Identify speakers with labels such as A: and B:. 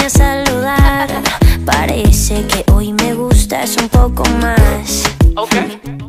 A: a saludar. Parece que hoy me gustas un poco más.
B: Okay.